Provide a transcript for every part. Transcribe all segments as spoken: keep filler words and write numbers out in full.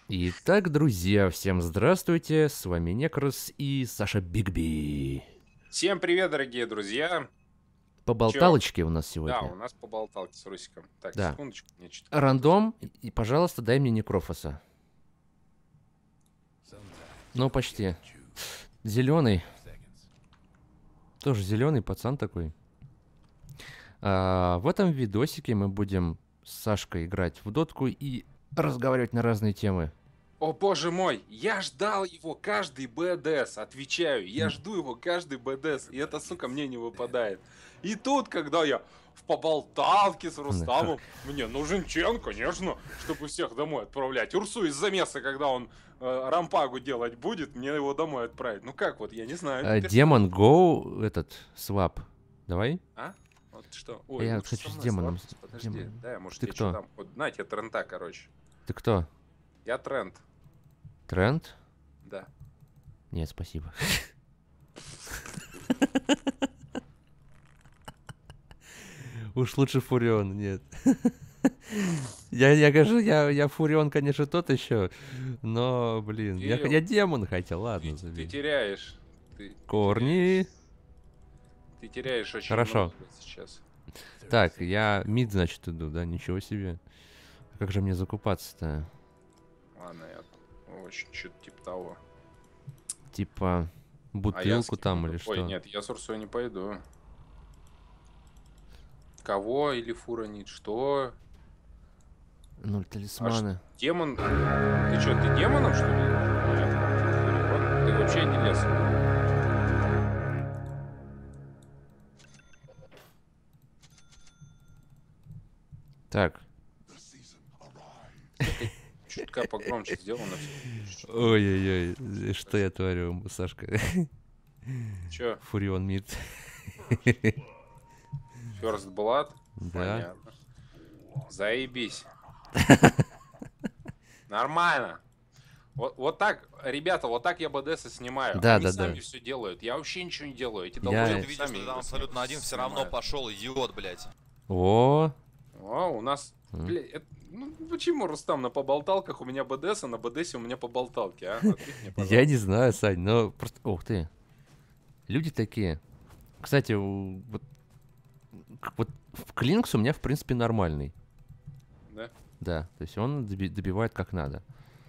Итак, друзья, всем здравствуйте, с вами Некрос и Саша Бигби. Всем привет, дорогие друзья. По болталочке у нас Да, сегодня. у нас по болталке с Русиком. Так, Да. секундочку, мне что-то... Рандом, и, пожалуйста, дай мне Некрофоса. Ну, почти. Зеленый. Тоже зеленый пацан такой. А, в этом видосике мы будем с Сашкой играть в дотку и разговаривать на разные темы. О боже мой, я ждал его каждый БДС, отвечаю, я жду его каждый БДС, и это, сука, мне не выпадает. И тут, когда я в поболталке с Рустамом, мне нужен чен, конечно, чтобы всех домой отправлять. Урсу из замеса, когда он э, рампагу делать будет, мне его домой отправить. Ну как вот, я не знаю. Демон Гоу, этот, свап. Давай. А? Вот что? Ой, я лучше хочу со с мной демоном. слабость. Подожди, Демон. да, может, Ты я кто? что там... Вот, на тебе трента, короче. Ты кто? Я тренд. Тренд? Да. Нет, спасибо. Уж лучше Фурион, нет. Я, я, конечно, я, я Фурион, конечно, тот еще, но, блин, я, Кирилл, я демон хотел, ладно, Ты, ты забей. теряешь. Ты, ты Корни. теряешь, ты теряешь очень Хорошо. много сейчас. Так, я мид, значит, иду, да, ничего себе. Как же мне закупаться-то? Ладно, я там очень что-то типа того. Типа бутылку А я там скину- или Ой, что? нет, я с Урсой не пойду. Кого или фуранит? Что? Ноль А талисмана. ш- демон... Ты что, ты демоном, что ли? Нет, Фурион. Ты вообще не лез. Так. Чутка погромче сделано. Ой-ой-ой, что я творю, Сашка? Че? Фурион мид. First Blood? Да. Понятно. Заебись. Нормально. Вот, вот так, ребята, вот так я БДС снимаю. Да, Они да, сами да. все делают. Я вообще ничего не делаю. Эти Я- долбоёбы Ты видишь, сами что там их абсолютно один все равно снимают. пошел, идиот, блядь. О, О, у нас... М. Бля, это- ну, почему, Рустам, на поболталках у меня БДС, а на БДСе у меня поболталки, а? Ответь мне, я пожалуйста. не знаю, Сань, но просто... Ух ты. Люди такие. Кстати, у- вот, к- вот в Клинкс у меня, в принципе, нормальный. Да? Да, то есть он доби- добивает как надо.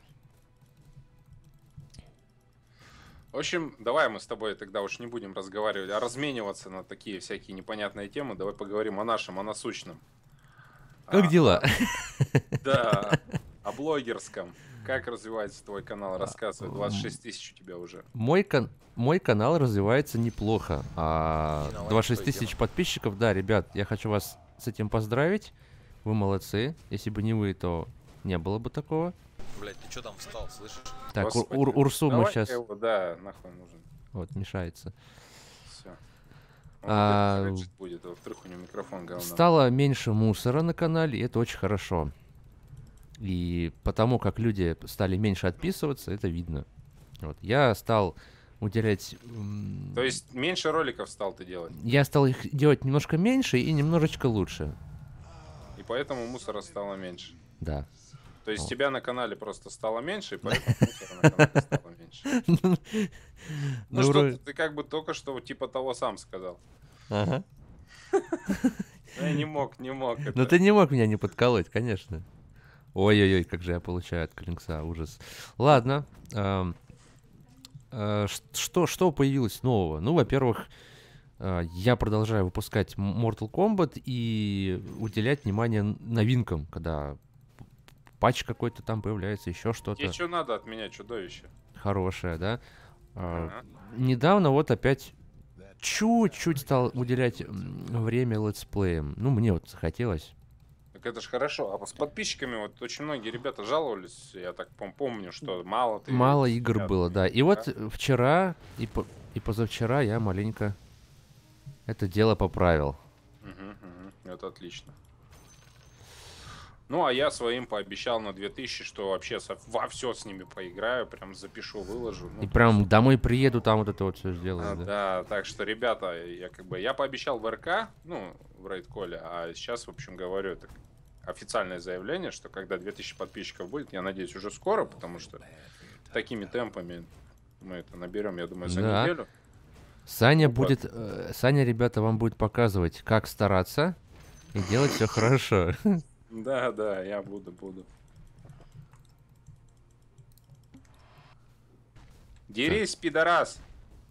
В общем, давай мы с тобой тогда уж не будем разговаривать, а размениваться на такие всякие непонятные темы. Давай поговорим о нашем, о насущном. Как А, дела? Да, о блогерском. Как развивается твой канал? Рассказывай. двадцать шесть тысяч у тебя уже. Мой, кан- мой канал развивается неплохо. А Иди на двадцать шесть лайк, тысяч подписчиков, да, ребят, я хочу вас с этим поздравить. Вы молодцы. Если бы не вы, то не было бы такого. Блядь, ты что там встал, слышишь? Так, Ур- Господи. Ур- Урсу мы Давай сейчас... его, да, нахуй нужен. Вот, мешается. Все. А, будет, а во-вторых, у него микрофон говно. Стало меньше мусора на канале, и это очень хорошо. И потому как люди стали меньше отписываться, это видно. Вот. Я стал уделять... м, То есть меньше роликов стал ты делать, Я стал их делать немножко меньше и немножечко лучше. и поэтому мусора стало меньше. Да. То есть О. тебя на канале просто стало меньше, и поэтому мусора на канале стало меньше. Ну Ну, что, вроде- ты, ты как бы только что типа того сам сказал. Ага. Я не мог, не мог. Но это. ты не мог меня не подколоть, конечно. Ой-ой-ой, как же я получаю от Клинкса, ужас. Ладно. ам, а, ш- Что, что появилось нового? Ну, во-первых, а, я продолжаю выпускать М- Mortal Kombat и уделять внимание н- новинкам, когда п- патч какой-то там появляется, еще что-то Тебе что надо от меня, чудовище? хорошее, да. А, Ага. Недавно вот опять чуть-чуть стал уделять м, время летсплеям. Ну, мне вот захотелось. Так это же хорошо. А с подписчиками вот очень многие ребята жаловались, я так пом- помню, что мало ты... Мало игр сидят. было, да. И вот э, вчера и, по- и позавчера я маленько это дело поправил. Мгм, мгм. Это отлично. Ну, а я своим пообещал на две тысячи, что вообще со- во все с ними поиграю, прям запишу, выложу. Ну, И то прям есть, домой приеду, там вот это вот все а, сделаю, да. да, так что, ребята, я как бы, я пообещал в РК, ну, в рейд-коле, а сейчас, в общем, говорю, это официальное заявление, что когда две тысячи подписчиков будет, я надеюсь, уже скоро, потому что такими темпами мы это наберем, я думаю, за Да. неделю. Саня Ну, будет, э, Саня, ребята, вам будет показывать, как стараться и делать все хорошо. Да, да, я буду, буду. Дерись, пидорас!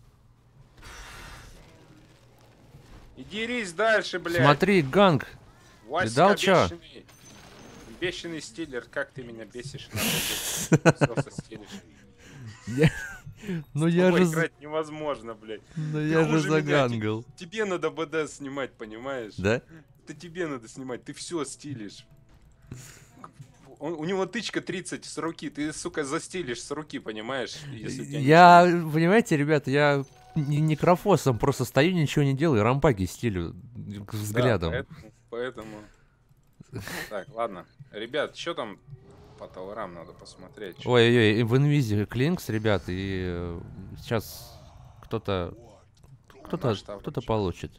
И дерись дальше, блядь! Смотри, ганг. Васька видал чё? бешеный. Бешеный стиллер, как ты меня бесишь, нахуй. Всё состилишь. Я- Ну С я тобой же, з- играть невозможно, блядь. ну Ты я же хуже меня, загангал. Тебе надо БД снимать, понимаешь? Да? Это тебе надо снимать, ты все стилишь. Он- у него тычка тридцать с руки, ты, сука, застилишь с руки, понимаешь? Если у тебя Я, ничего понимаете, ребята, я не некрофосом просто стою, ничего не делаю, рампаги стилю не- Да, взглядом. поэтому, поэтому... Так, ладно. Ребят, что там по товарам надо посмотреть? Чё- Ой-ой-ой, в инвизе клинкс, ребят, и э, сейчас кто-то кто-то наш товар кто-то чё? получит.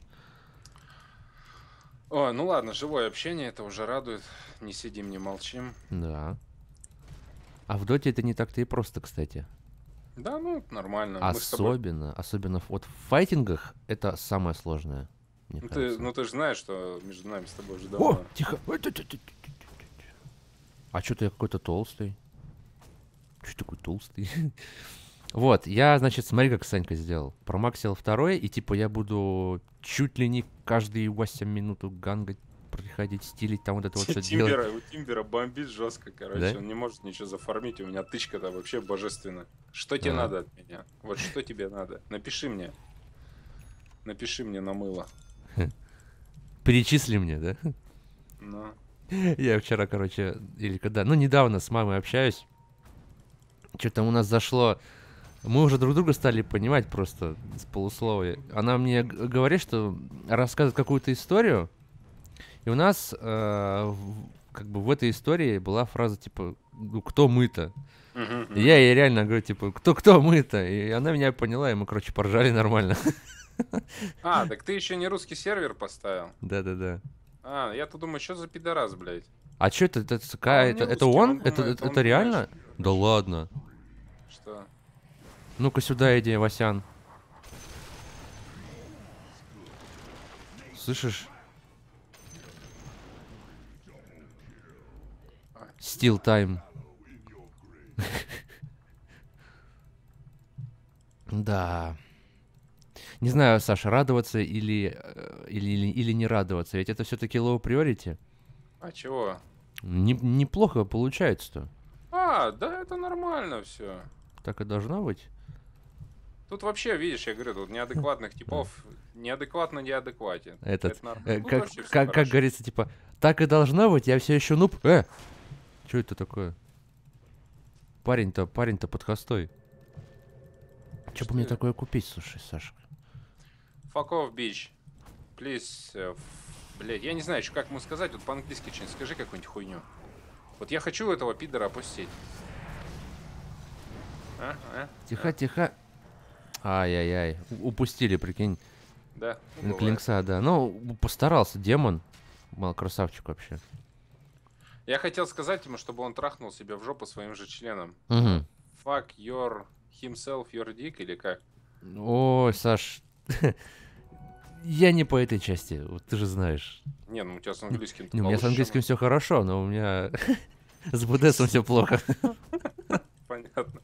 О, ну ладно, живое общение, это уже радует. Не сидим, не молчим. Да. А в доте это не так-то и просто, кстати. Да, ну, нормально. Мы с тобой... Особенно, особенно вот в файтингах это самое сложное, мне Ну ты, кажется. ну ты же знаешь, что между нами с тобой уже О, давно... тихо. Ой, тю- тю- тю- тю- тю- тю- тю. А что-то я какой-то толстый. Что такой толстый? Вот, я, значит, смотри, как Санька сделал. Промаксил второй, и типа я буду чуть ли не каждые восемь минут гангать, приходить, стилить, там вот это вот все делать. Тимбера, у Тимбера бомбит жестко, короче. Да? Он не может ничего зафармить. У меня тычка-то вообще божественная. Что тебе А. надо от меня? Вот что тебе надо? Напиши мне. Напиши мне на мыло. Перечисли мне, да? Ну. Я вчера, короче, или когда, ну, недавно с мамой общаюсь. Что там у нас зашло. Мы уже друг друга стали понимать просто с полуслова. Она мне г- говорит, что рассказывает какую-то историю. И у нас э, в- как бы в этой истории была фраза типа «Ну, кто мы-то?» Мгм, И мгм. я ей реально говорю, типа, кто-кто мы-то? И она меня поняла, и мы, короче, поржали нормально. А, так ты еще не русский сервер поставил? Да-да-да. А, я-то думаю, что за пидорас, блядь? А что это? Это, А какая- он это, не это русский, он? он Это, думает, это, он это думает, реально? что- Да ладно. Что? Ну-ка сюда иди, Васян. Слышишь? Стил тайм. Да. Не знаю, Саша, радоваться или, э, или, или, или не радоваться. Ведь это все-таки low priority. А чего? Не- неплохо получается-то. А, да, это нормально все. Так и должно быть. Тут вообще, видишь, я говорю, тут неадекватных типов неадекватно неадекватен. Этот, Это норм- э, Тут как, вообще всё как, как хорошо. говорится, типа, так и должно быть, я все еще нуб. Э! Что это такое? Парень-то, парень-то под хостой. Что бы мне это? такое купить, слушай, Сашка? Fuck off, bitch. Please. э, ф- Блядь, я не знаю еще, как ему сказать. Вот по-английски что-нибудь скажи какую-нибудь хуйню. Вот я хочу этого пидора опустить. А? А? Тихо, тихо. Ай-яй-яй. У- Упустили, прикинь. Да. ну, бывает. Клинкса, да. Ну, постарался, демон. Мал красавчик вообще. Я хотел сказать ему, чтобы он трахнул себя в жопу своим же членом. Угу. Fuck your himself, your dick или как? Ой, Саш. Я не по этой части, вот ты же знаешь. Не, ну у тебя с английским Не, у меня с английским все хорошо, но у меня с БДСом все плохо. Понятно.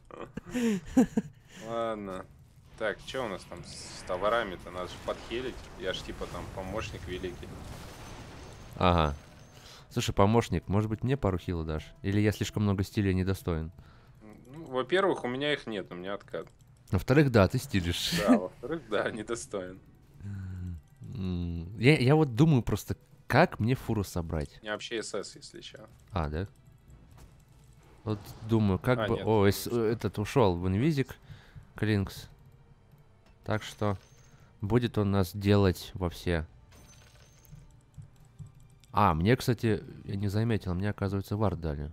Ладно. Так, что у нас там с товарами-то? Надо же подхилить. Я ж типа там помощник великий. Ага. Слушай, помощник, может быть, мне пару хилов дашь? Или я слишком много стилей недостоин? Ну, во-первых, у меня их нет, у меня откат. Во-вторых, да, ты стилишь. Да, во-вторых, да, недостоин. М, Я, я вот думаю просто, как мне фуру собрать? У меня вообще СС, если что. А, да? Вот думаю, как А, бы... нет, О, не эс- ушел. этот ушел в инвизик, Клинкс. Так что будет он нас делать во все. А, мне, кстати, я не заметил, мне, оказывается, вард дали.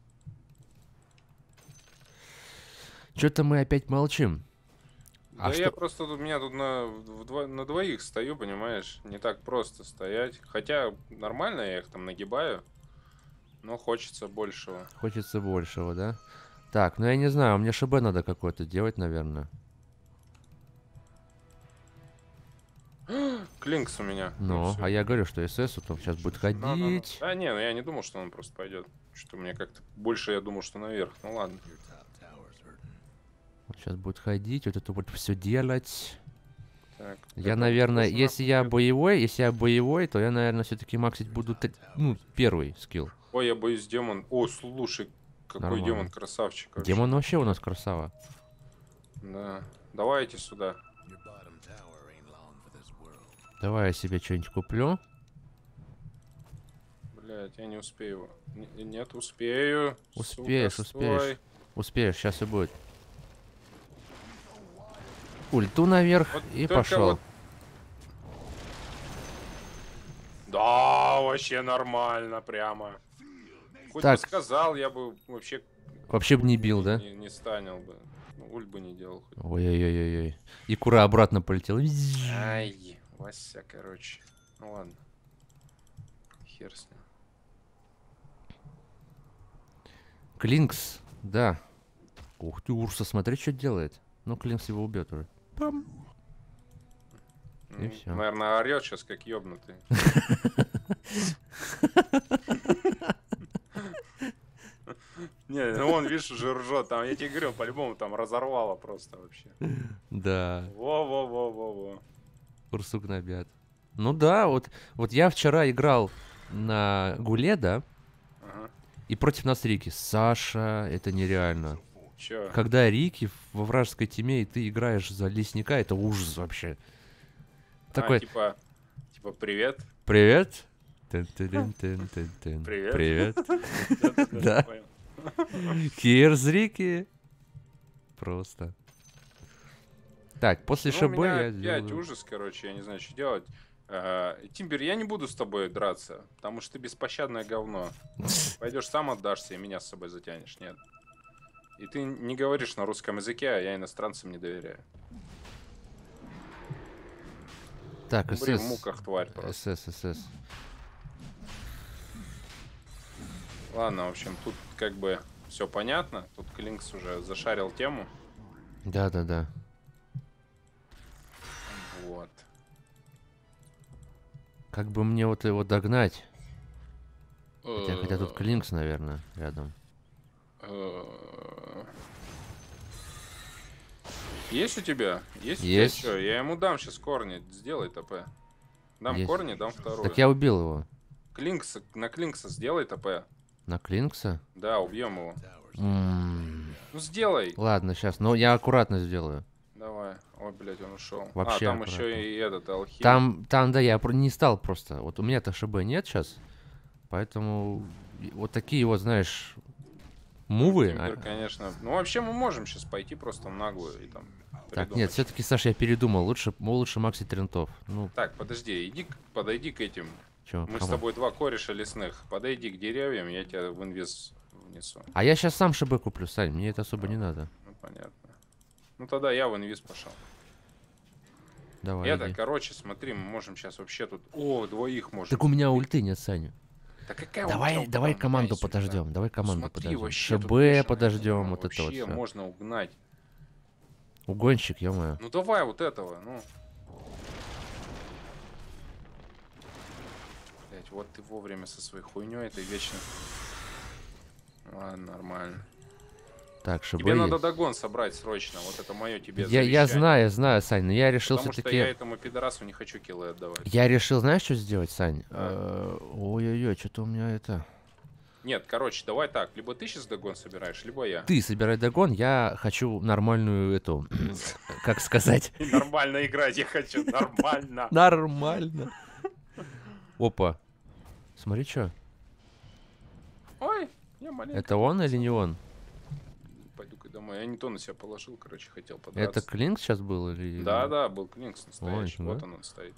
Что-то мы опять молчим. Да А я что... просто тут, у меня тут на, в дво- на двоих стою, понимаешь? Не так просто стоять. Хотя нормально, я их там нагибаю. Но хочется большего. Хочется большего, да? Так, ну я не знаю, мне ШБ надо какое-то делать, наверное. Клинкс у меня. Ну, всё. а я говорю, что СС там сейчас будет Да, да, да. ходить. Да не, ну я не думал, что он просто пойдет. Что мне как-то больше я думал, что наверх. Ну ладно. Сейчас будет ходить, вот это вот все делать. Так, Я, это наверное, тоже если нахуй я идёт. боевой, если я боевой, то я, наверное, все-таки максить буду, т- ну, первый скилл. Ой, я боюсь демон. О, слушай, какой Нормально. демон красавчик. вообще. Демон вообще у нас красава. Да. Давайте сюда. Давай я себе что-нибудь куплю. Блять, я не успею. Н- Нет, успею. Успеешь, Сука, успеешь. стой. Успеешь, сейчас и будет. Ульту наверх Вот и только пошел. вот- Да, вообще нормально, прямо. Хоть Так. бы сказал, я бы вообще Вообще бы не ульт бил, да? не, не станил бы. Ну, ульт бы не делал. хоть. Ой-ой-ой-ой. И кура обратно полетела. Ай, Вася, короче. Ну ладно. Хер с ним. Клинкс, да. Ух ты, Урса, смотри, что делает. Ну, Клинкс его убьет уже. Пам. И М, всё. Наверное, орет сейчас как ёбнутый. Не, ну он, видишь, уже ржет. Там, я тебе говорю, по-любому там разорвало просто вообще. Да, Во-во-во-во-во. Урсу гнобят. Ну да, вот, вот я вчера играл на Гуле, да, Ага. и против нас Рики. Саша, это нереально. Чё? Когда Рики во вражеской тиме, и ты играешь за лесника, это ужас вообще. А, Такой, типа, типа, привет. привет. Тын-тын-тын-тын-тын. Привет. Привет. Да-да-да, Да. понял. Here's Рики. Просто. Так, после Ну, у ШБ меня я опять сделаю... ужас, короче, я не знаю, что делать. А, Тимбер, я не буду с тобой драться, потому что ты беспощадное говно. Пойдешь сам отдашься и меня с собой затянешь, нет. И ты не говоришь на русском языке, а я иностранцам не доверяю. Так, Умри в СС. муках, тварь просто. СС, СС. Ладно, в общем, тут как бы все понятно. Тут Клинкс уже зашарил тему. Да-да-да. Вот. Как бы мне вот его догнать? Хотя, хотя тут Э, Клинкс, наверное, рядом. э, Есть у тебя? Есть, Есть. у тебя что? Я ему дам сейчас корни. Сделай ТП. Дам Есть. корни, дам вторую. Так я убил его. Клинкс, на Клинкса сделай ТП. На Клинкса? Да, убьем его. М, Ну сделай. Ладно, сейчас. Но я аккуратно сделаю. Давай. Ой, блядь, он ушел. Вообще а, там аккуратно. еще и этот алхим. Там, там, да, я про- не стал просто. Вот у меня-то ШБ нет сейчас. Поэтому и- вот такие вот, знаешь, мувы. Тимбер, а- конечно. Ну, вообще мы можем сейчас пойти просто в наглую и там Так, придумать. нет, все-таки, Саша, я передумал. Лучше, м, лучше Макси Трентов. Ну, Так, подожди, иди, к- подойди к этим. чё, Мы с кому? тобой два кореша лесных. Подойди к деревьям, я тебя в инвиз внесу. А я сейчас сам ШБ куплю, Сань, мне это особо не надо. Ну, понятно. Ну, тогда я в инвиз пошел. Давай, Это, иди. короче, смотри, мы можем сейчас вообще тут... О, двоих можем. Так у меня ульты нет, Саня. Да какая у Давай, тебя давай там, команду дай сюда. подождем, давай команду Смотри, подождем. вообще тут ШБ бешеная подождем, тьма, вот это вот вообще всё. можно угнать. Угонщик, ё-моё. Ну давай вот этого, ну. Блять, вот ты вовремя со своей хуйней этой вечно. Ладно, нормально. Так, ШБ Тебе надо есть. догон собрать срочно. Вот это мое тебе Я, я завещание. знаю, знаю, Сань, но я решил Потому что все-таки... я этому пидорасу не хочу киллы отдавать. Я решил, знаешь, что сделать, Сань? А. Э, Ой-ой-ой, что-то у меня это... Нет, короче, давай так. Либо ты сейчас догон собираешь, либо я. Ты собирай догон, я хочу нормальную эту... Как сказать? И нормально играть я хочу, нормально. Нормально. Опа. Смотри, что. Ой, я маленько. Это он или не он? Пойду-ка домой. Я не то на себя положил, короче, хотел подраться. Это Клинк сейчас был или... Да, да, был Клинкс настоящий. Ой, Вот да? он, он стоит.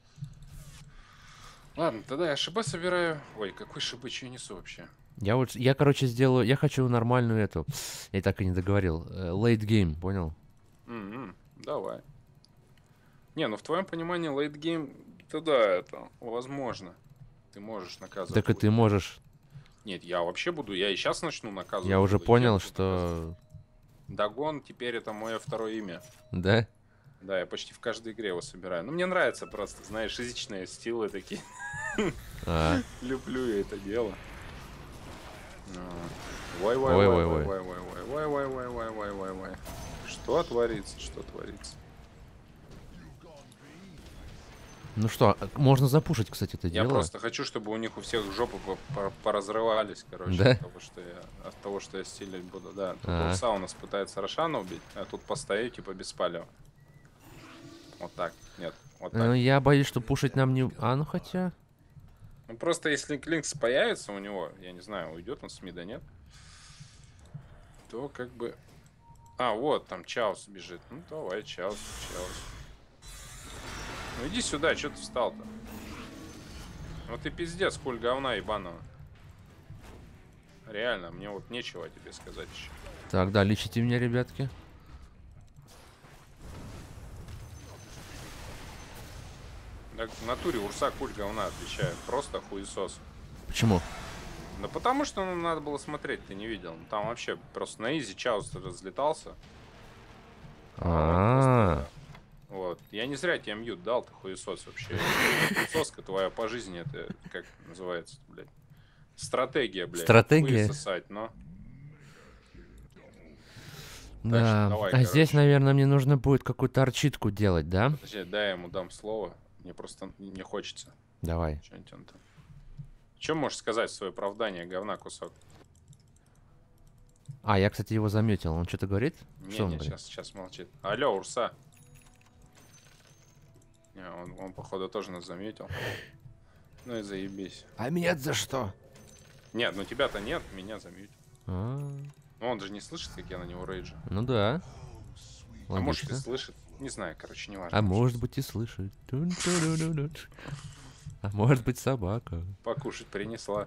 Ладно, тогда я ШБ собираю. Ой, какой ШБ, что я несу вообще? Я вот, я, короче, сделаю... Я хочу нормальную эту... Я так и не договорил. э, Late game, понял? М-м, давай. Не, ну в твоем понимании late game, то да, это возможно. Ты можешь наказывать. Так и ты можешь Нет, я вообще буду, я и сейчас начну наказывать. Я уже буду, понял, я буду наказывать. что... Дагон теперь это мое второе имя. Да? Да, я почти в каждой игре его собираю. Ну, мне нравится просто, знаешь, физичные стилы такие. А, Люблю я это дело. Ой, ой, Ой, ой, ой, ой, ой. ой, ой, ой, ой, ой, ой, ой, ой, ой. Что творится, что творится? ну что, а можно запушить, кстати, это Я дело. просто хочу, чтобы у них у всех жопы по- по- поразрывались, короче, Да? от того, что я, от того, что я стилить буду. Да, тут А. Урса у нас пытается Рошана убить, а тут постою, типа, без палева. Вот так, нет, вот Ну, так. я боюсь, что пушить нам не... А, ну хотя... Ну, просто если Клинкс появится у него, я не знаю, уйдет он с мида, нет? То как бы... А, вот, там Чаус бежит. Ну, давай, Чаус, Чаус. Ну, иди сюда, что ты встал-то? Ну, ты пиздец, сколь говна ебаного. Реально, мне вот нечего тебе сказать еще. Так, да, лечите меня, ребятки. Так, в натуре Урса куль говна, отвечаю. Просто хуесос. Почему? Да потому что ну, надо было смотреть, ты не видел. Ну, там вообще просто на изи Чаус разлетался. А, Просто, вот. Я не зря тебе мьют дал, ты хуесос вообще. Хуесоска твоя по жизни, это как называется, блядь? Стратегия, блядь. Стратегия? Хуесосать, но... да. давай, А здесь, короче. наверное, мне нужно будет какую-то арчитку делать, да? Подожди, дай я ему дам слово. Мне просто не хочется. Давай. Что-нибудь он там. Чем можешь сказать в свое оправдание, говна кусок? А, я, кстати, его заметил. Он что-то говорит? Не, Что он не, говорит? сейчас, сейчас молчит. Алло, Урса. Не, он, он, походу, тоже нас заметил. Ну и заебись. А меня за что? Нет, ну тебя-то нет, меня заметил. А, Ну он же не слышит, как я на него рейджу. ну да. А может и Логично. слышит. Не знаю, короче, не важно. А может быть и слышит. Тун-ту-ду-ду-ду. А может быть собака. Покушать принесла.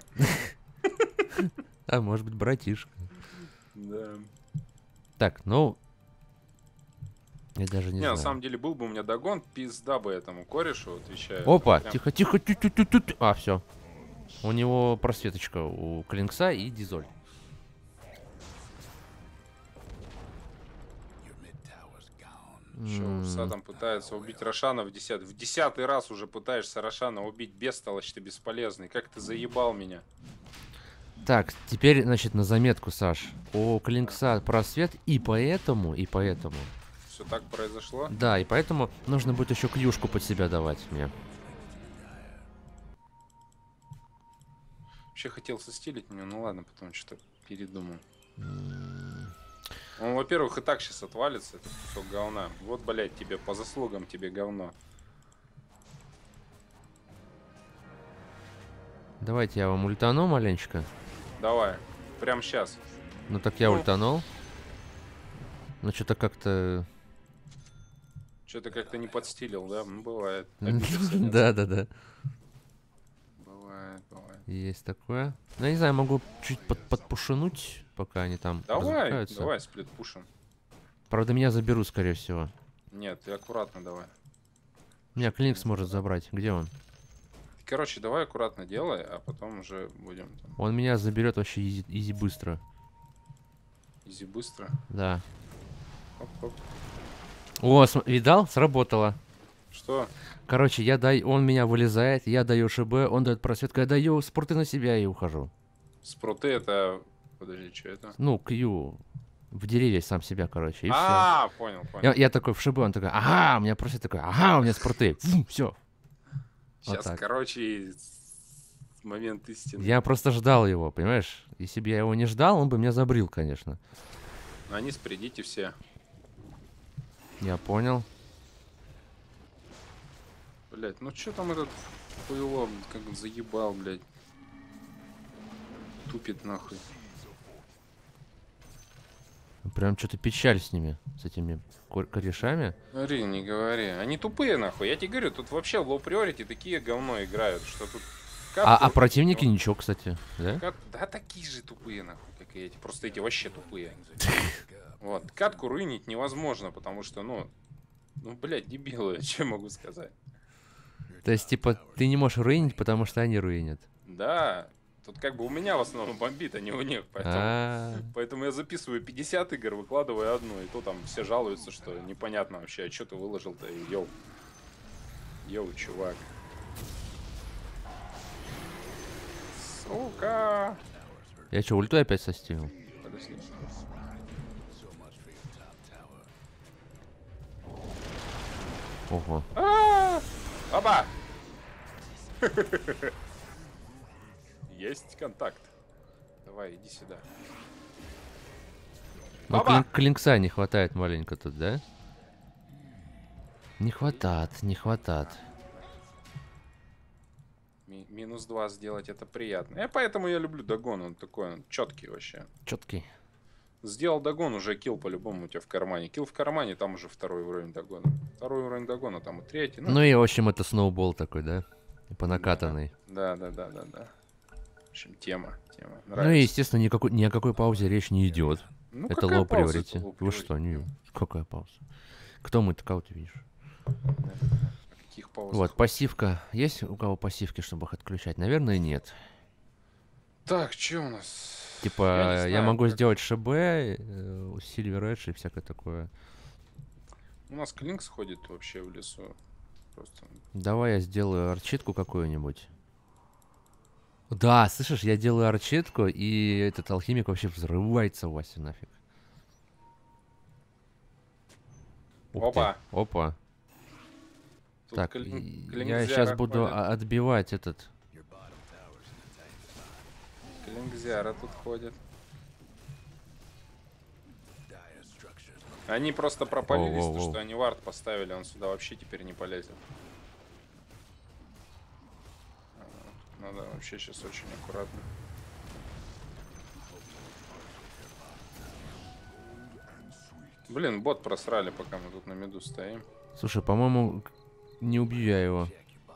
А может быть братишка. Да. Так, ну... Я даже не, Не, знаю. на самом деле был бы у меня догон, пизда бы этому корешу, отвечаю. Опа, Прям- тихо, тихо, тю тю тю тю тю. А, все. У него просветочка у Клинкса и Дизоль. Чё, Урса там пытается убить Рошана в десятый. В десятый раз уже пытаешься Рошана убить, бестолочь ты бесполезный. Как ты заебал меня. Так, теперь, значит, на заметку, Саш. У Клинкса просвет, и поэтому, и поэтому... Все так произошло? Да, и поэтому нужно будет еще клюшку под себя давать мне. Вообще хотел состилить меня, ну ладно, потом что-то передумал. Он, во-первых, и так сейчас отвалится, это кусок говна. Вот, блядь, тебе по заслугам тебе говно. Давайте я вам ультану маленечко. Давай, прям сейчас. Ну так я Ну. ультанул. Ну что-то как-то... Что-то как-то не подстилил, да? Ну, бывает. Обиделся, нет? Да, да, да. Бывает, бывает. Есть такое. Ну, я не знаю, могу чуть под подпушинуть, пока они там Давай, развлекаются. давай сплит пушим. Правда, меня заберут, скорее всего. Нет, ты аккуратно давай. Меня Клинкс может забрать. Где он? Короче, давай аккуратно делай, а потом уже будем там. Он меня заберет вообще изи, изи быстро. Изи быстро. Да. Оп-оп. О, см- видал? Сработало. Что? Короче, я дай, он меня вылезает, я даю ШБ, он дает просветку, я даю спорты на себя и ухожу. Спруты это... Подожди, что это? Ну, Кью. В деревья сам себя, короче, и все. А, понял, понял. Я, я такой в ШБ, он такой, ага, у меня просвет такой, ага, у меня спорты. Все. Вот Сейчас, так. короче, момент истины. Я просто ждал его, понимаешь? Если бы я его не ждал, он бы меня забрил, конечно. Они спредите все. Я понял. Блять, ну что там этот хуйло, как он заебал, блядь. Тупит нахуй. Прям что-то печаль с ними, с этими кор- корешами. Говори, не говори. Они тупые нахуй. Я тебе говорю, тут вообще в лоу-приорити такие говно играют, что тут... А, а катку- противники ничего, кстати, да? Кат- Да такие же тупые нахуй, как и эти. Просто эти вообще тупые. Вот. Катку руинить невозможно, потому что, ну... Ну, блядь, дебилы, что я могу сказать? То есть, типа, ты не можешь руинить, потому что они руинят. Да. Тут как бы у меня в основном бомбит, а не у них. Поэтому, А, поэтому я записываю пятьдесят игр, выкладываю одну. И то там все жалуются, что непонятно вообще, а что ты выложил-то, йоу. Йоу, чувак. Сука. я что, ульту опять состил? Подожди. Ого. А! Оба! Есть контакт. Давай, иди сюда. Ну, Оба! клин- клинкса не хватает маленько тут, да? Не хватает, не хватает. Ми- минус два сделать это приятно. Я поэтому я люблю догон, он такой, он четкий вообще. Четкий. Сделал догон, уже килл по-любому у тебя в кармане. Килл в кармане, там уже второй уровень догона. Второй уровень догона, там и третий. Ну и, в общем, это сноубол такой, да? По накатанной. Да, да, да, да, да. В общем, тема, тема. Ну Нравится. и, естественно, никакой, ни о какой паузе речь не идет. Ну, это какая лоу пауза, приорити. это low Вы priority? что, не... Какая пауза? Кто мы такого ты видишь? Каких пауз? Вот, пассивка. Есть у кого пассивки, чтобы их отключать? Наверное, нет. Так, что у нас? Типа, Я не я, знаю, могу как- сделать ШБ, э, Silver Edge и всякое такое. У нас Клинкс ходит вообще в лесу. Просто. Давай я сделаю арчитку какую-нибудь. Да, слышишь, я делаю арчитку, и этот алхимик вообще взрывается, Вася, нафиг. Ух ты. Опа. Опа. Тут Так, Клин- и- Клинкзиара я сейчас буду ходит. а- отбивать этот. Клинкзиара тут ходит. Они просто пропалились, то, Воу-воу-воу. что они вард поставили, он сюда вообще теперь не полезет. А, Надо вообще сейчас очень аккуратно. Блин, бот просрали, пока мы тут на миду стоим. Слушай, по-моему, к- не убью я его.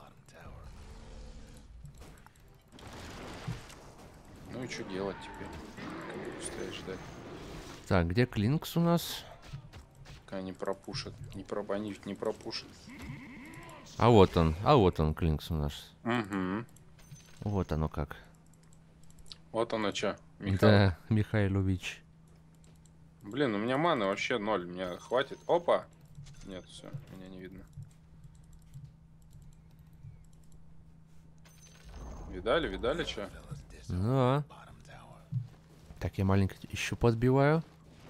Ну и что делать теперь? Как буду стоять ждать, Так, где Клинкс у нас? пока они пропушат. Не про... Они ведь не пропушат. А вот он, а вот он, Клинкс у нас. Угу. Вот оно как. Вот оно что, Михаил. Да, Михайлович. Блин, у меня маны вообще ноль. Мне хватит. Опа! Нет, все, меня не видно. Видали, видали, что? Да. Так, я маленько еще подбиваю.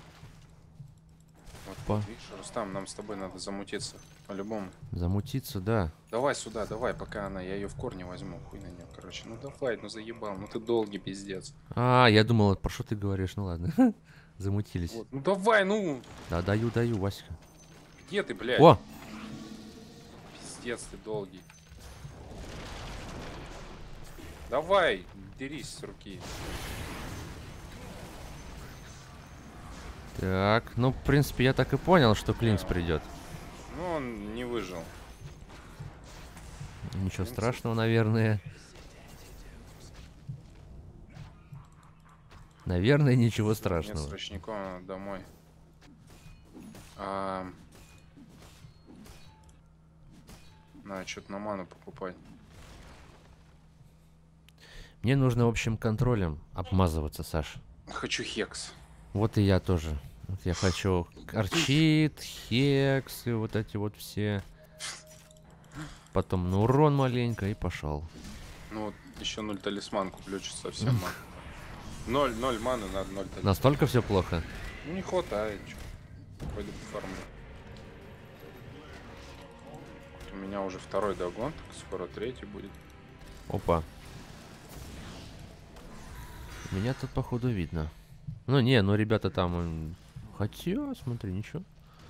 Вот, По. вот, видишь, Рустам, нам с тобой надо замутиться. По-любому. Замутиться, да. Давай сюда, давай, пока она, я ее в корне возьму, хуй на нее, короче. Ну давай, ну заебал, ну ты долгий пиздец. А, я думал, про что ты говоришь, ну ладно. Замутились. Вот, ну давай, ну, Да, даю, даю, Васька. где ты, блядь? О! Пиздец ты долгий. Давай, дерись с руки. Так, ну, в принципе, я так и понял, что Клинкс Да. придет. Ну, он не выжил. Ничего Клинкс- страшного, наверное. Наверное, ничего Нет страшного. срочников, надо домой. А... Надо что-то на ману покупать. Мне нужно, в общем, контролем обмазываться, Саш. Хочу хекс. Вот и я тоже. Вот я хочу арчит, хекс и вот эти вот все. Потом на урон маленько и пошел. Ну вот еще ноль талисман куплю, что совсем ман. Ноль, ноль маны, надо ноль талисман. Настолько все плохо? Ну не хватает, чё. Пойду пофармлю. Вот у меня уже второй догон, так скоро третий будет. Опа. Меня тут, походу, видно. Ну, не, ну, ребята там... м, Хотя, смотри, ничего.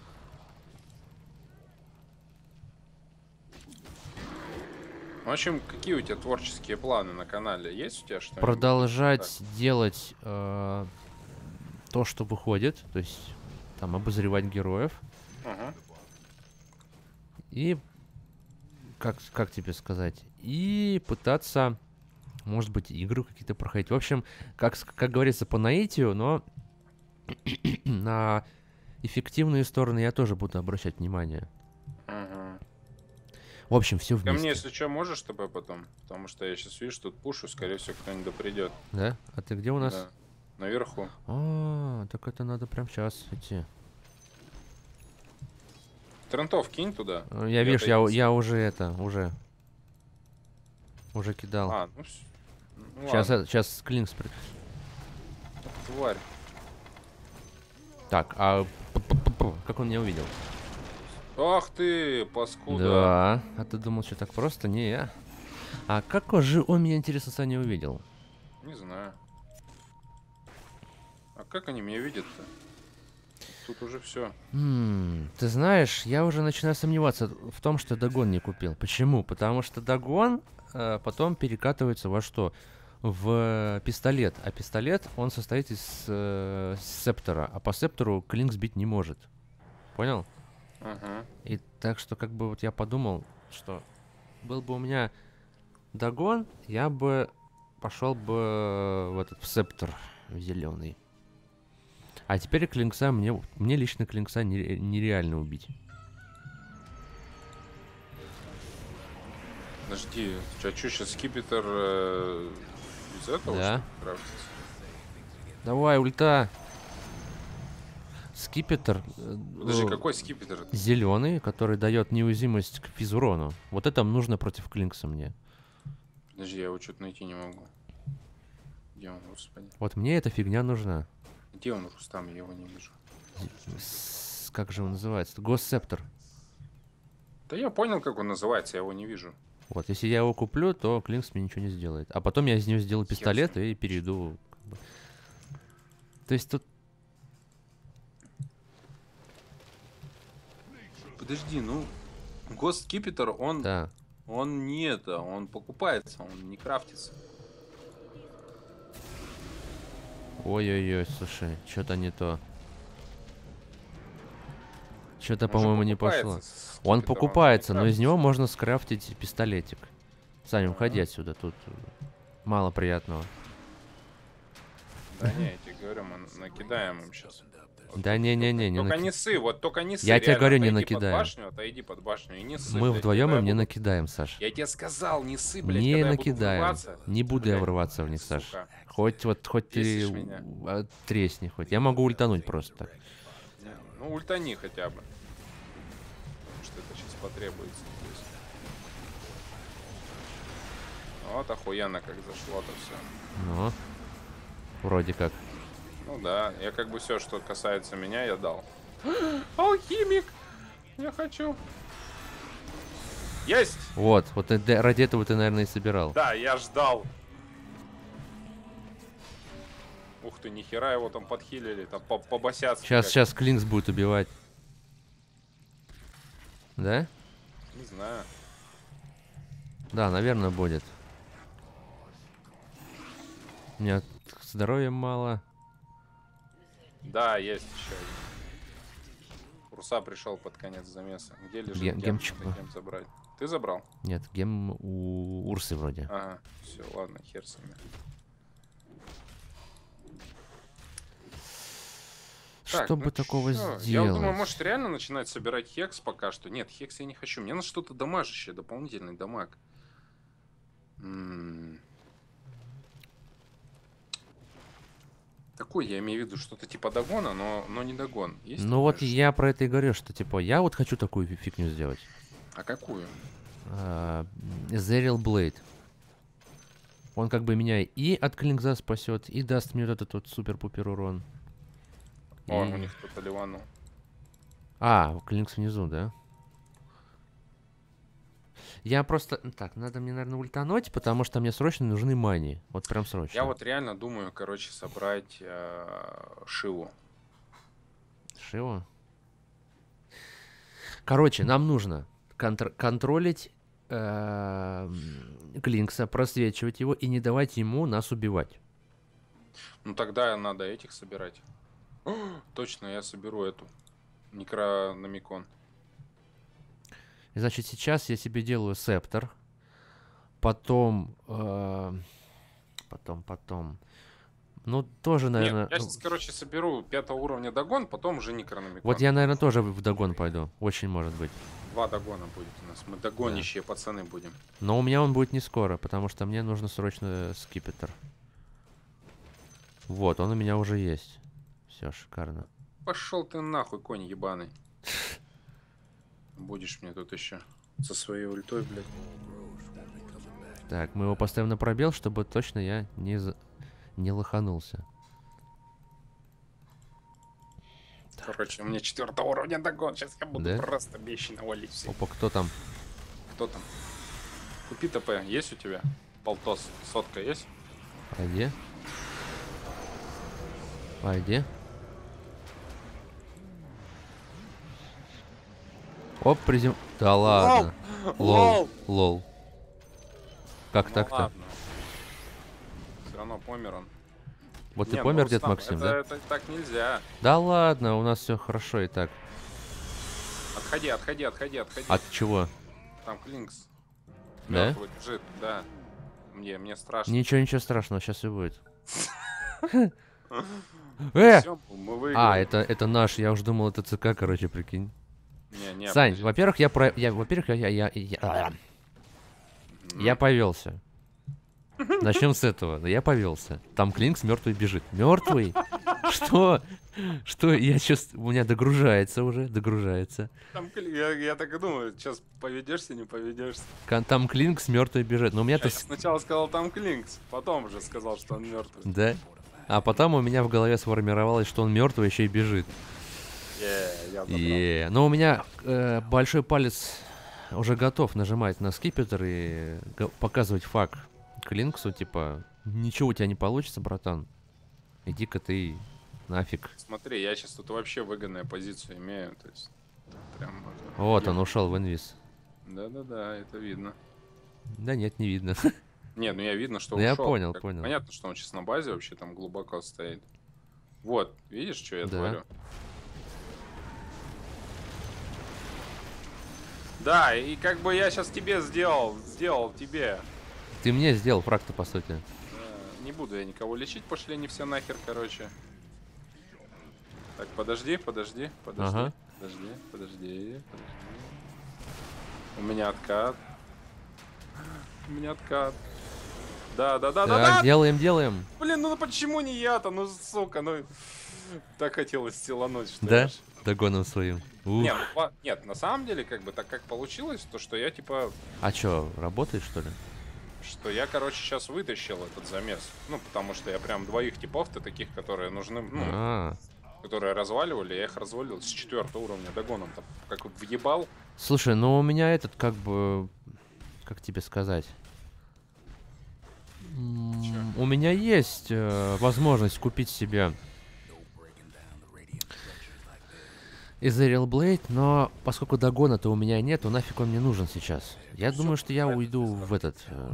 В общем, какие у тебя творческие планы на канале? Есть у тебя что-нибудь? Продолжать делать э, то, что выходит. То есть, там, обозревать героев. Ага. И... Как, как тебе сказать? И пытаться... Может быть, игры какие-то проходить. В общем, как, с- как говорится, по наитию, но на эффективные стороны я тоже буду обращать внимание. Ага. В общем, все Ко мне, вместе. если что, можешь ТП потом? Потому что я сейчас, видишь, тут пушу, скорее всего, кто-нибудь придет. Да? А ты где у нас? Да. Наверху. А, так это надо прям сейчас идти. Трентов кинь туда. Э, Я, и видишь, я, отойди. я уже это, уже. Уже кидал. А, ну, вс- ну Сейчас, ладно, сейчас Клинкс... при- тварь. Так, а... п- п- п- п- Как он меня увидел? Ах ты, паскуда. Да. А ты думал, что так просто? Не я. А как же он меня, интересно, Саня, увидел? Не знаю. А как они меня видят-то? Тут уже все. М, Ты знаешь, я уже начинаю сомневаться в том, что Дагон не купил. Почему? Потому что Дагон э, потом перекатывается во что? В пистолет. А пистолет, он состоит из э, септора. А по септору Клинк сбить не может. Понял? Ага. И так что, как бы, вот я подумал, что был бы у меня Дагон, я бы пошел бы в этот в септор зеленый. А теперь Клинкса мне, мне лично Клинкса нере- нереально убить. Подожди, а что сейчас скипетр э, из этого Да. что ли, крафтится? Давай, ульта. Скипетр Подожди, какой скипетр? зеленый, который дает неуязвимость к физурону. Вот это нужно против Клинкса мне. Подожди, я его что-то найти не могу. Где он, господи? Вот мне эта фигня нужна. Где он, Рустам? Я его не вижу. С- как же он называется? Госсептор. Да я понял, как он называется, я его не вижу. Вот, если я его куплю, то Клинкс мне ничего не сделает. А потом я из него сделаю Хер пистолет с ним. и перейду. как бы. То есть тут... Подожди, ну... Гост Скипетр, он, Да. он не это, он покупается, он не крафтится. Ой-ой-ой, слушай, что-то не то. Что-то, Он же по-моему, не покупается, пошло. с Он Скипетром, покупается, не но из него крафтится. можно скрафтить пистолетик. Саня, уходи Ага. отсюда, тут э, мало приятного. Да не, я тебе говорю, мы накидаем им сейчас. Да не-не-не, не Только наки- не ссы, вот только не ссы. Я тебе реально, говорю, не отойди накидаем. Под башню, отойди под башню и не ссы. Мы блядь, вдвоем когда я им не буду- накидаем, Саш. Я тебе сказал, не ссы, блядь, Не когда я буду накидаем. врываться. Не буду я Блядь, врываться в них, Саш. сука. Хоть вот, хоть ты Бесишь меня. у- тресни хоть. Я могу ультануть просто так. Не, ну ультани хотя бы. Потому что это сейчас потребуется. здесь. Вот охуенно как зашло-то все. Ну, вроде как. Ну да, я как бы все, что касается меня, я дал. Алхимик! Я хочу. Есть! Вот, вот это- ради этого ты, наверное, и собирал. Да, я ждал. Ух ты, нихера его там подхилили, там по побосятся. Сейчас, как. сейчас Клинкс будет убивать. Да? Не знаю. Да, наверное, будет. У меня здоровья мало. Да, есть еще один. Руса пришел под конец замеса. Где лежит Ге- гем? гемчик Надо бы. гем забрать. Ты забрал? Нет, гем у Урсы вроде. Ага, все, ладно, хер с ними. Что Так, бы ну такого чё? сделать? Я вот думаю, может реально начинать собирать хекс пока что. Нет, хекс я не хочу. Мне надо что-то дамажащее, дополнительный дамаг. М. Такой, я имею в виду, что-то типа догона, но, но не догон. Есть Ну вот такое, я про это и говорю, что типа я вот хочу такую фи- фигню сделать. что- А какую? А, Зерил Блейд. Он как бы меня и от Клинкза спасет, и даст мне вот этот вот супер-пупер урон. О, И- у них кто-то ливанул. А, Клинкс внизу, да? Я просто... Так, надо мне, наверное, ультануть, потому что мне срочно нужны мани. Вот прям срочно. Я вот реально думаю, короче, собрать э, Шиву. Шиво. Короче, нам нужно контр- контролить э, Клинкса, просвечивать его и не давать ему нас убивать. Ну тогда надо этих собирать. О, точно, я соберу эту. Некрономикон. И, значит, сейчас я себе делаю септор. Потом... э, потом, потом... Ну, тоже, наверное... Нет, я сейчас, короче, соберу пятого уровня догон, потом уже Некрономикон. Вот я, наверное, тоже в догон пойду. Очень может быть. Два догона будет у нас. Мы догонящие да. пацаны будем. Но у меня он будет не скоро, потому что мне нужно срочно скипетр. Вот, он у меня уже есть. Все, шикарно. Пошел ты нахуй, конь ебаный. Будешь мне тут еще со своей ультой, блядь. Так, мы его поставим на пробел, чтобы точно я не, за... не лоханулся. Короче, у меня четвертого уровня догон. Сейчас я буду да? просто бещи валить всех. Опа, кто там? Кто там? Купи ТП, есть у тебя? Полтос, сотка есть? А где? А где? Оп, призем... Да ладно. Лол. Лол. Как ну, так-то? Все равно помер он. Вот не, ты помер, ну, дед Максим, это, да? Это, это так нельзя. Да ладно, у нас все хорошо и так. Отходи, отходи, отходи, отходи. От чего? Там Клинкс. Да? Мертвый лежит, да. Мне, мне страшно. Ничего, ничего страшного, сейчас и будет. Э! А, это, это наш, я уже думал, это ЦК, короче, прикинь. Не, не, Сань, во-первых, я про... Я, во-первых, я... я, я, я, я повелся. Начнем с этого. Я повелся. Там Клинкс мертвый бежит. Мертвый? Что? Что? Я сейчас... У меня догружается уже, догружается. Там, я, я так и думаю, сейчас поведешься, не поведешься. Там Клинкс мертвый бежит. Но у меня-то... Я сначала сказал там Клинкс, потом уже сказал, что он мертвый. Да? А потом у меня в голове сформировалось, что он мертвый еще и бежит. Yeah, yeah. Но у меня э, большой палец уже готов нажимать на скипетр и показывать факт Клинксу, типа, ничего у тебя не получится, братан. Иди-ка ты нафиг. Смотри, я сейчас тут вообще выгодную позицию имею, то есть прям можно... Вот он ушел в инвиз. Да-да-да, это видно. Да нет, не видно. Не, ну я видно, что ну, ушел. Я понял, как понял. Понятно, что он сейчас на базе вообще там глубоко стоит. Вот, видишь, что я да. творю? Да, и как бы я сейчас тебе сделал, сделал тебе. Ты мне сделал фраг-то, по сути. Да, не буду я никого лечить, пошли они все нахер, короче. Так, подожди, подожди, подожди, ага. подожди, подожди, подожди. У меня откат. У меня откат. Да, да, да, так, да, да. делаем, делаем. Блин, ну почему не я-то? Ну, сука, ну... Так хотелось стелануть, что да? я ж... Догоном своим. Нет, ну, нет, на самом деле, как бы, так как получилось, то что я, типа... А чё, работает, что ли? Что я, короче, сейчас вытащил этот замес. Ну, потому что я прям двоих типов-то таких, которые нужны, ну... А-а-а. Которые разваливали, я их развалил с четвертого уровня догоном. Там, как въебал. Слушай, ну у меня этот, как бы... Как тебе сказать? Чё? У меня есть э, возможность купить себе Ethereal Blade, но поскольку догона-то у меня нет, то нафиг он мне нужен сейчас. Я Всё, думаю, что я уйду в этот... Э,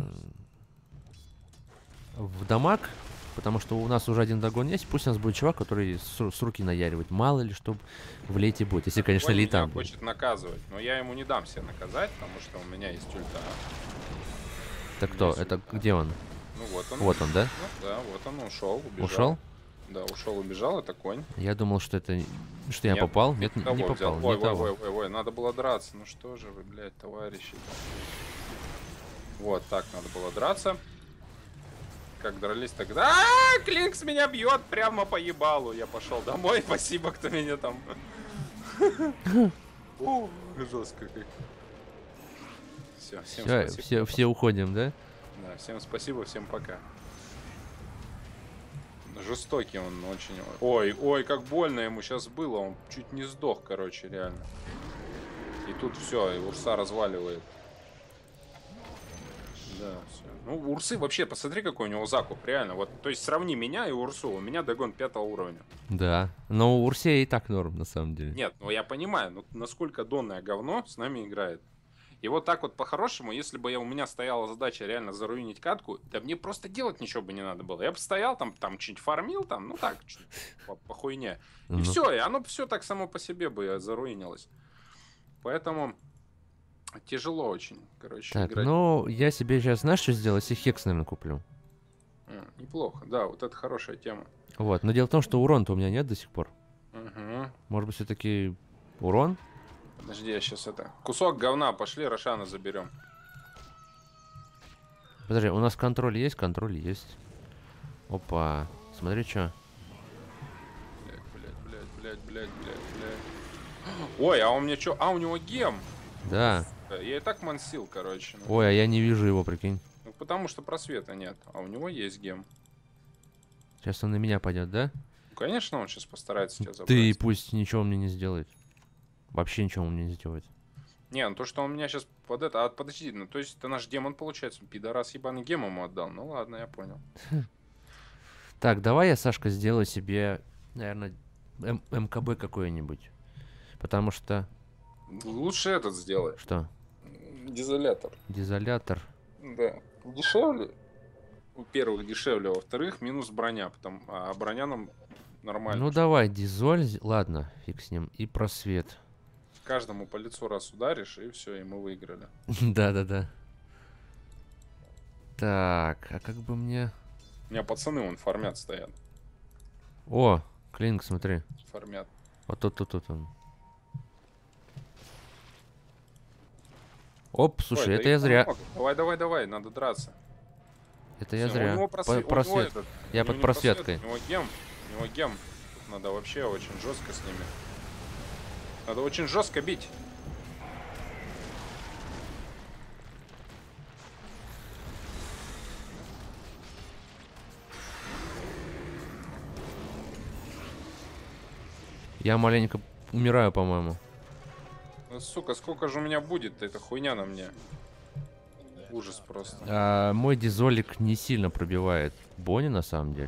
в дамаг, потому что у нас уже один догон есть. Пусть у нас будет чувак, который с, с руки наяривает. Мало ли, что в лейте будет. Если, конечно, Он лейтам меня будет. хочет наказывать, но я ему не дам себя наказать, потому что у меня есть ульта. Так кто? Это где он? Ну вот он. Вот он, да? Ну, да, вот он ушел, убежал. Ушел? Да, ушел, убежал, это конь. Я думал, что это... Что я Нет, попал? Нет, не, не попал. Взял. Не ой, того. ой, ой, ой, ой, надо было драться. Ну что же вы, блядь, товарищи. Вот так надо было драться. Как дрались тогда? А, Клинкс меня бьет прямо по ебалу. Я пошел домой. Спасибо, кто меня там. Жестко как. Все, всем Все, спасибо. все, все уходим, да? Да, всем спасибо, всем пока. Жестокий он очень. Ой, ой, как больно ему сейчас было. Он чуть не сдох, короче, реально. И тут все, и Урса разваливает. Да, все. Ну, Урсы вообще, посмотри, какой у него закуп, реально. Вот, то есть сравни меня и Урсу. У меня догон пятого уровня. Да. Но у Урсея и так норм, на самом деле. Нет, ну я понимаю, ну насколько донное говно с нами играет. И вот так вот по-хорошему, если бы я, у меня стояла задача реально заруинить катку, да мне просто делать ничего бы не надо было. Я бы стоял там, там что-нибудь фармил, там, ну так, по, по хуйне. И ну. все, и оно все так само по себе бы заруинилось. Поэтому тяжело очень, короче, так, играть. ну, я себе сейчас, знаешь, что сделаю? Если Хекс, наверное, куплю. М, неплохо, да, вот это хорошая тема. Вот. Но дело в том, что урона-то у меня нет до сих пор. Угу. Может быть, все-таки урон? Подожди, я сейчас это... Кусок говна, пошли Рошана заберем. Подожди, у нас контроль есть? Контроль есть. Опа. Смотри, что. Блять, блять, блять, блять, блять, блять, блять. Ой, а у меня что? А, у него гем. Да. Я и так мансил, короче. Ну, Ой, а я не вижу его, прикинь. ну, потому что просвета нет. А у него есть гем. Сейчас он на меня пойдет, да? Ну, конечно, он сейчас постарается тебя забрать. Ты пусть ничего мне не сделает. Вообще ничего он мне не сделает. Не, ну то, что он меня сейчас под это... А, подожди, ну то есть это наш демон, получается. Пидорас ебаный гем ему отдал. Ну ладно, я понял. Так, давай я, Сашка, сделаю себе, наверное, М МКБ какой-нибудь. Потому что... Лучше этот сделай. Что? Дизолятор. Дизолятор. Да. Дешевле. Во-первых, дешевле. Во-вторых, минус броня. Потом, а броня нам нормально. Ну давай, дизоль. з- Ладно, фиг с ним. И просвет. Каждому по лицу раз ударишь, и все, и мы выиграли. Да-да-да. Так, а как бы мне... У меня пацаны вон фармят стоят. О, Клинк, смотри. Фармят. Вот тут, тут, тут он. Оп, слушай, Ой, да это их я зря. много. Давай, давай, давай, надо драться. Это я Всё, у зря. него По- просве- у него Просвет. этот, Я у него под не просветкой. просвет, У него гем. У него гем. Тут надо вообще очень жестко с ними. Надо очень жестко бить. Я маленько умираю, по-моему. Ну, сука, сколько же у меня будет эта хуйня на мне? Ужас просто. А, мой дизолик не сильно пробивает Бонни, на самом деле.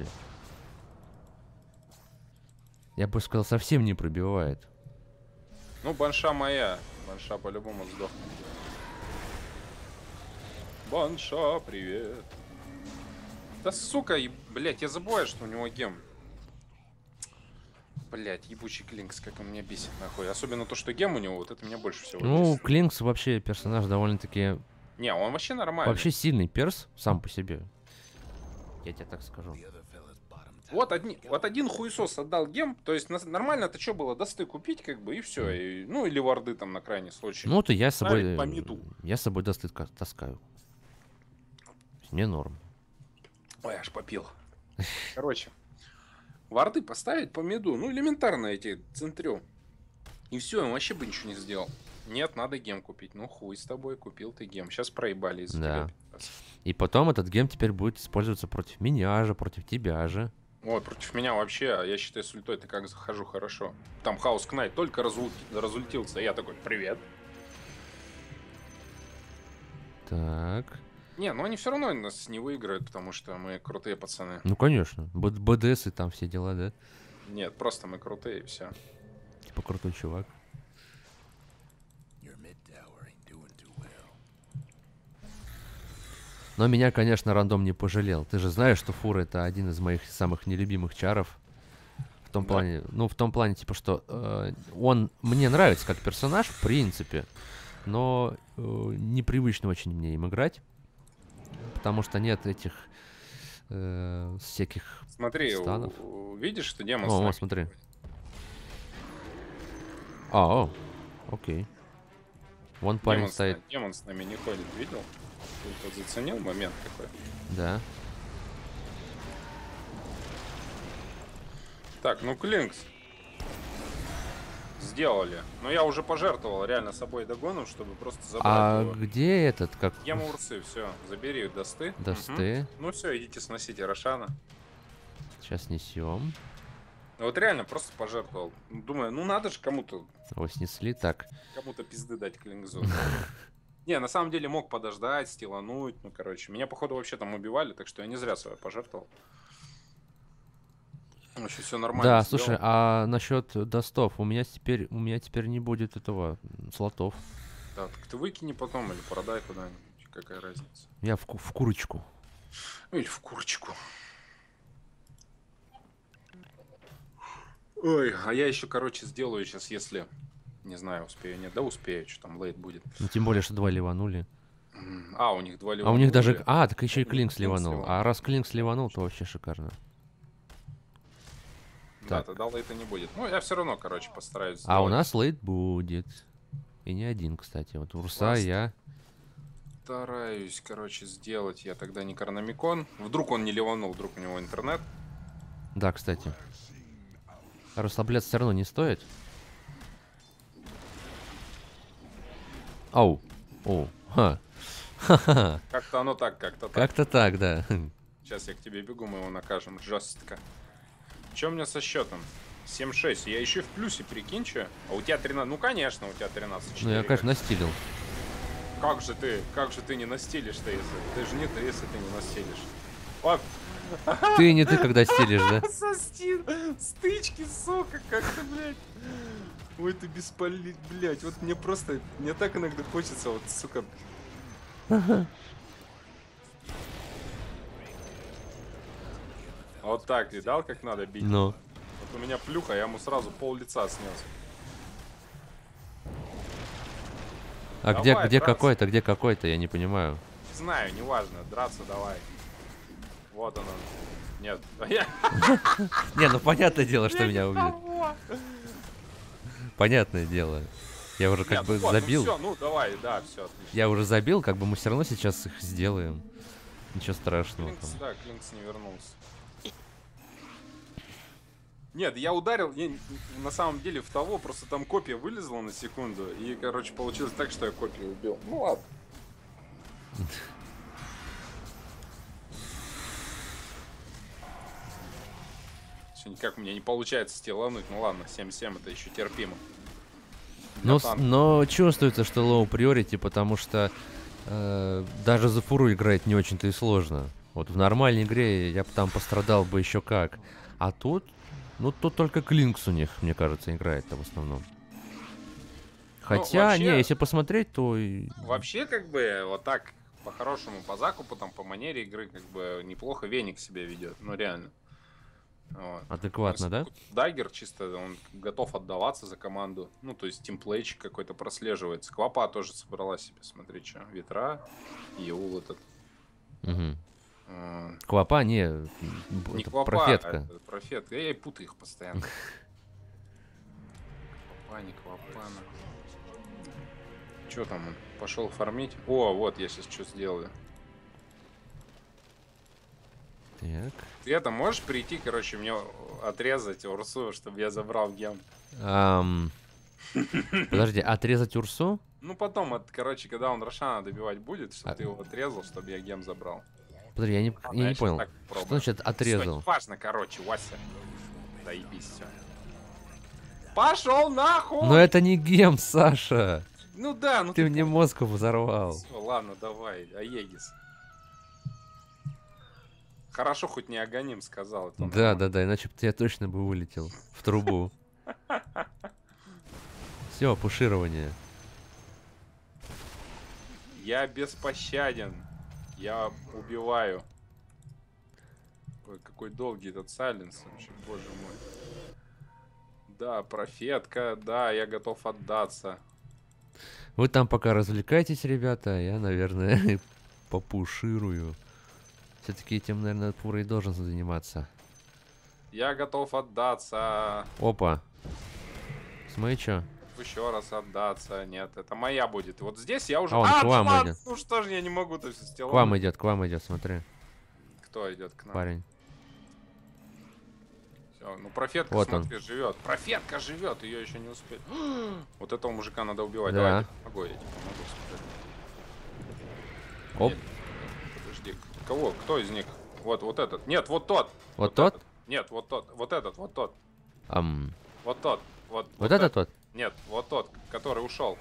Я бы сказал, совсем не пробивает. Ну, банша моя. Банша по-любому сдохнет. Банша, привет. Да сука, и, блять, я забываю, что у него гем. Блять, ебучий Клинкс, как он меня бесит, нахуй. Особенно то, что гем у него, вот это меня больше всего Ну, бесит. Клинкс вообще персонаж довольно-таки... Не, он вообще нормальный. Вообще сильный перс сам по себе. Я тебе так скажу. Вот, одни, вот один хуесос отдал гем, то есть на- нормально-то что было, досты купить, как бы, и все. И, ну, или варды там на крайний случай. Ну, то я с собой... Ставить по э, миду. Я с собой достыд ка- таскаю. Мне норм. Ой, аж попил. Короче, варды поставить по миду, ну, элементарно эти центрю. И все, он вообще бы ничего не сделал. Нет, надо гем купить. Ну, хуй с тобой, купил ты гем. Сейчас проебали из-за Да. тебя, пидорас. И потом этот гем теперь будет использоваться против меня же, против тебя же. Ой, против меня вообще, а я считаю, с ультой-то как захожу хорошо. Там Хаус Кнайт только разул- разультился, я такой, привет. Так. Не, ну они все равно нас не выиграют, потому что мы крутые пацаны. Ну, конечно. Б- БДС и там все дела, да? Нет, просто мы крутые, и все. Типа крутой чувак. Но меня, конечно, рандом не пожалел. Ты же знаешь, что фура это один из моих самых нелюбимых чаров. В том Да. плане, ну, в том плане, типа, что э, он мне нравится как персонаж, в принципе, но э, непривычно очень мне им играть. Потому что нет этих э, всяких Смотри, у- станов. у- видишь, что демон О, с о, нами смотри. не ходит? А, о, окей. Вон парень Демон с стоит, нами- демон с нами не ходит, видел? Ты вот заценил момент какой? да. Так, ну Клинкс. Сделали. Но я уже пожертвовал реально собой догоном, чтобы просто забрать А его. где этот, как Гема Урсы, все, забери досты. досты? Мгм. Ну все, идите сносите Рошана. Сейчас несем. Ну вот реально просто пожертвовал. Думаю, ну надо же кому-то Его снесли, так. кому-то пизды дать Клинкзу. Не, на самом деле мог подождать, стилануть. Ну, короче, меня, походу, вообще там убивали, так что я не зря свое пожертвовал. Вообще все нормально. Да, сделал. слушай, а насчет достов, у меня теперь, у меня теперь не будет этого м, слотов. Да, так ты выкини потом или продай куда-нибудь. Какая разница? Я в, ку- в курочку. Ну, или в курочку. Ой, а я еще, короче, сделаю сейчас, если... Не знаю, успею, нет, да успею, что там лейт будет. Ну, тем более, что два ливанули. М, А, у них два А у них даже... ливанули. А, так еще и Клинк Клинк сливанул. сливал. А раз Клинк сливанул, то вообще шикарно. Да, так. тогда лейта не будет. Ну, я все равно, короче, постараюсь А у сделать. нас лейт будет. И не один, кстати. Вот Урса, Классно. я... Стараюсь, короче, сделать я тогда не Некрономикон. Вдруг он не ливанул, вдруг у него интернет. Да, кстати. Расслабляться все равно не стоит. Ау. О. Ха. Ха-ха. Как-то оно так, как-то так. Как-то так, да. Сейчас я к тебе бегу, мы его накажем жестко. Че у меня со счетом? семь шесть. Я еще в плюсе, прикинь, че? А у тебя тринадцать. Ну, конечно, у тебя тринадцать четыре. Ну, я, конечно, настилил. Как же ты, как же ты не настилишь-то, если... Ты же не ты, если ты не настилишь. О, Ты не ты, когда стилишь, да? со стил... Стычки, сука, как ты, блядь. Ой, ты бесполезный, блядь. Вот мне просто... Мне так иногда хочется, вот, сука... Вот так, видал, как надо бить? Ну. Вот у меня плюха, я ему сразу пол лица снес. А Давай, где, где драться. какой-то, где какой-то, я не понимаю. Не знаю, неважно, драться давай. Вот он он. Нет. Я- Не, ну понятное дело, что меня убьют. Никого. Понятное дело. Я уже как Нет, бы вот, забил. Ну, все, ну давай, да, все отлично. Я уже забил, как бы мы все равно сейчас их сделаем. Ничего страшного Клинкс, там. да, Клинкс не вернулся. Нет, я ударил, я, на самом деле, в того, просто там копия вылезла на секунду, и, короче, получилось так, что я копию убил. Ну ладно. Все никак у меня не получается стелануть, ну ладно, семь семь это еще терпимо. Для Но, с- танка. но чувствуется, что low priority, потому что э, даже за фуру играть не очень-то и сложно. Вот в нормальной игре я бы там пострадал бы еще как. А тут, ну тут только Клинкс у них, мне кажется, играет-то в основном. Хотя, вообще- не, если посмотреть, то... и- Вообще, как бы, вот так, по-хорошему, по закупу, там, по манере игры, как бы, неплохо Веник себя ведет, ну реально. Вот. Адекватно, да? Даггер чисто, он готов отдаваться за команду. Ну, то есть тимплейчик какой-то прослеживается. Квапа тоже собрала себе, смотри, что. Ветра, Еул этот. Угу. э, Квапа, не, б- Не это Квапа, профетка. а профетка. Я и путаю их постоянно. Квапа, не Квапа. Че там он? Пошел фармить? О, вот я сейчас что сделаю. Так. Ты это можешь прийти, короче, мне отрезать Урсу, чтобы я забрал гем? Ам, Подожди, отрезать Урсу? Ну, потом, от, короче, когда он Рошана добивать будет, чтобы А- ты его отрезал, чтобы я гем забрал. Подожди, я не, Ладно, я не щас понял. так Что попробую. значит отрезал? Всё, неважно, короче, Вася. Заебись, все. Пошел нахуй! Но это не гем, Саша. Ну да, ну Ты мне мозг взорвал. Всё, ладно, давай, Аегис. Хорошо, хоть не Аганим сказал. Это Да, нормально. да, да, иначе бы я точно бы вылетел в трубу. Все, пуширование. Я беспощаден. Я убиваю. Ой, какой долгий этот сайленс вообще, боже мой. Да, профетка, да, я готов отдаться. Вы там пока развлекайтесь, ребята, а я, наверное, попуширую. Все-таки этим, наверное, Пура и должен заниматься. Я готов отдаться. Опа. Смотри, что? Еще раз отдаться. Нет, это моя будет. Вот здесь я уже... А, он к да вам ладно, идет. ну что ж, я не могу то все сделать. К вам идет, к вам идет, смотри, Кто идет к нам? парень. Всё, ну профетка, Вот он. смотри, живет. Профетка живет, ее еще не успеет. Вот этого мужика надо убивать. Да. Давай, я тебе помогу, я тебе помогу. смотри. Оп. Нет, подожди, кого? Кто из них? Вот, вот этот. Нет, вот тот. Вот тот? этот. Нет, вот тот. Вот этот, вот тот. Ам. Вот тот. Вот, Вот это тот? Нет, вот тот, который ушел.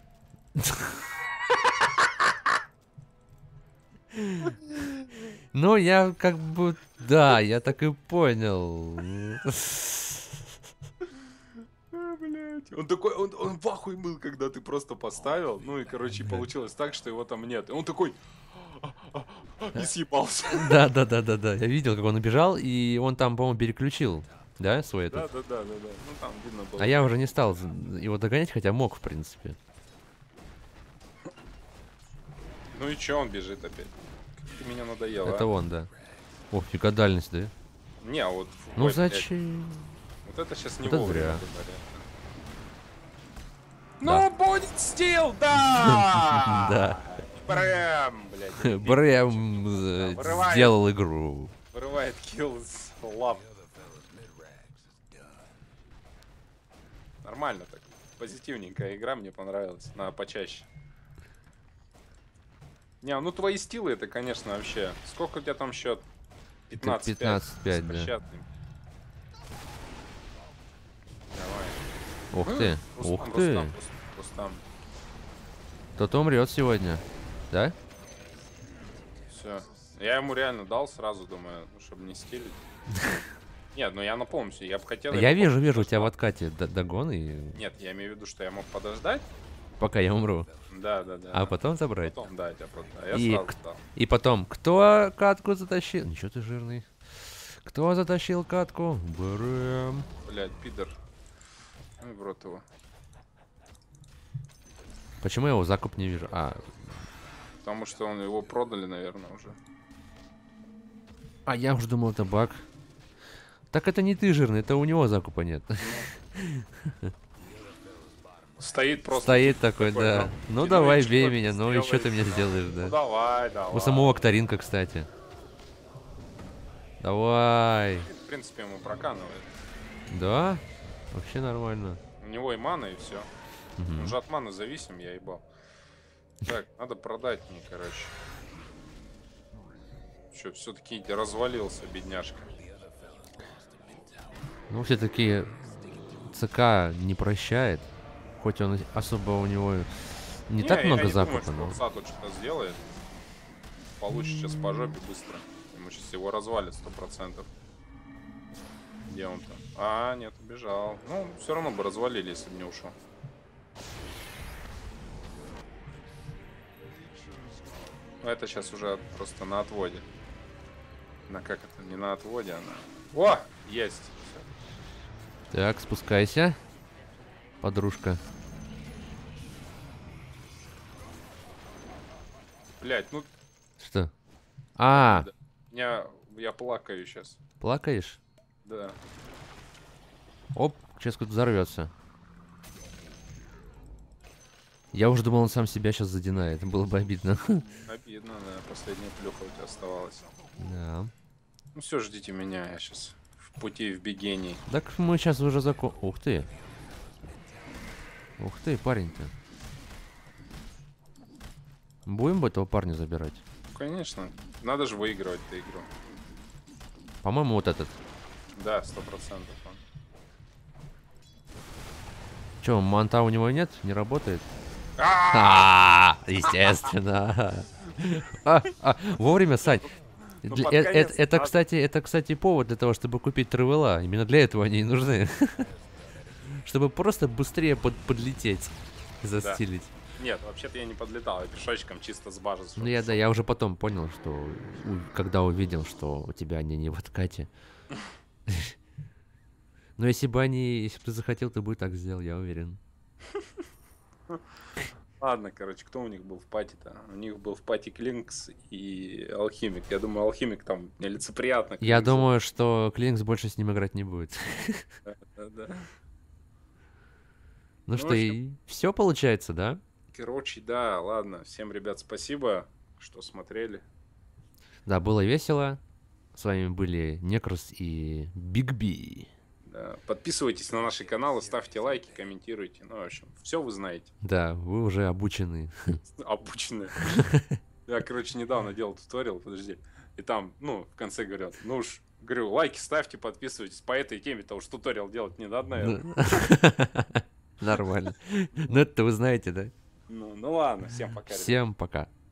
Ну, я как бы... Да, я так и понял. А, блядь. Он такой, он, он в ахуе был, когда ты просто поставил. Ну и, короче, получилось так, что его там нет. И он такой... И съебался. Да, да, да, да, да. Я видел, как он убежал, и он там, по-моему, переключил, да, свой Да, этот. да, да, да, да. Ну там видно было. А я уже не стал его догонять, хотя мог, в принципе. Ну и чё он бежит опять? Как ты меня надоел, Это а? он, да. О, фига дальность, да? Не, а вот... Ну ой, блядь, зачем? Вот это сейчас не Вот это вовремя. зря. говорят. Да. Ну, будет стил, да! Да. Брэм, блядь. Брэм э, Вырывает. сделал игру. Вырывает килл с лап. Нормально так. Позитивненькая игра, мне понравилась. Надо почаще. Не, ну твои стилы это, конечно, вообще. Сколько у тебя там счет? пятнадцать пять. пятнадцать пять, да. Беспощадный. Давай. Ух ты, Рустам, ух Рустам, ты. Рустам, Рустам. Кто-то умрет сегодня. Да? Все. Я ему реально дал сразу, думаю, ну, чтобы не стилить. Нет, ну я напомню, я бы хотел... Я ему вижу, вижу у тебя в подождать. откате д- догон, и Нет, я имею в виду, что я мог подождать. пока я умру. Да, да, да. А потом забрать. Потом, да, я тебя просто... А я И сразу к- дал. И потом, кто катку затащил? Ничего ты жирный. Кто затащил катку? Брэм. Блядь, пидор. Ой, в рот его. Почему я его закуп не вижу? А, Потому что он его продали, наверное, уже. а я уже думал, это баг. Так это не ты жирный, это у него закупа нет. Стоит просто. Стоит такой, такой, да. ну, Ну и давай, ну и бей чё меня, ты ну и что ты мне сделаешь? сделаешь, Ну да. давай, давай. У самого Акторинка, кстати. Давай. В принципе, ему проканывает. Да? Вообще нормально. У него и мана, и все. Мгм. Он же от маны зависим, я ебал. Так, надо продать мне, короче. Че, все-таки развалился, бедняжка. Ну, все-таки ЦК не прощает. Хоть он и особо у него не, так я много не закупа, думаю, но... что Урса тут что-то сделает. Получит сейчас по жопе быстро. Ему сейчас его развалит сто процентов. Где он там? А, нет, убежал. Ну, все равно бы развалили, если бы не ушел. Ну, это сейчас уже просто на отводе. На как это? Не на отводе, а на... О! Есть! Всё. Так, спускайся. Подружка. Блять, ну... Что? А, да. Я, я плакаю сейчас. плакаешь? Да. Оп, сейчас кто-то взорвется. Я уже думал, он сам себя сейчас задинает. Было бы обидно. Обидно, да. Последняя плюха у тебя оставалась. Да. Ну все, ждите меня, я сейчас в пути в бегении. Так мы сейчас уже закон... Ух ты. Ух ты, парень-то. Будем бы этого парня забирать? Конечно. Надо же выигрывать эту игру. По-моему, вот этот. Да, сто процентов. Че, манта у него нет? Не работает? А! А, естественно. А, а, Вовремя, Сань. Ну, Для- под э- конец э- Это, надо. кстати, это, кстати, повод для того, чтобы купить травела. Именно для этого они и нужны. Чтобы просто быстрее под- подлететь. Застилить. Нет, вообще-то я не подлетал, я пешочком чисто с базы. Ну я, да, я уже потом понял, что у- когда увидел, что у тебя они не в откате. Но если бы они, если бы ты захотел, ты бы и так сделал, я уверен. Ладно, короче, кто у них был в пати-то? У них был в пати Клинкс и Алхимик. Я думаю, Алхимик там нелицеприятно. Я Клинксу. думаю, что Клинкс больше с ним играть не будет. Да, да, да. Ну Ну, что, в общем- и все получается, да? Короче, да, ладно. Всем, ребят, спасибо, что смотрели. Да, было весело. С вами были Некрос и Биг Би. Да. Подписывайтесь на наши каналы, ставьте лайки, комментируйте. Ну, в общем, все вы знаете. Да, вы уже обучены. Обученные. Я, короче, недавно делал туториал, подожди. И там, ну, в конце говорят, ну уж, говорю, лайки ставьте, подписывайтесь по этой теме, потому что туториал делать не надо, наверное. Ну, нормально. Ну это вы знаете, да? Ну, ну ладно, всем пока. ребят. Всем пока.